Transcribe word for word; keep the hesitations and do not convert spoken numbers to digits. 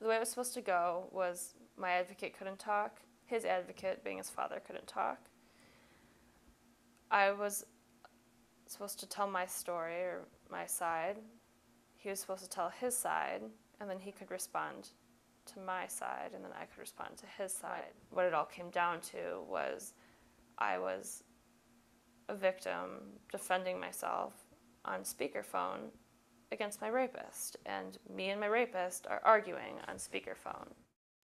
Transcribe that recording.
The way it was supposed to go was my advocate couldn't talk. His advocate, being his father, couldn't talk. I was supposed to tell my story or my side. He was supposed to tell his side, and then he could respond to my side, and then I could respond to his side. What it all came down to was I was a victim defending myself on speakerphone against my rapist, and me and my rapist are arguing on speakerphone.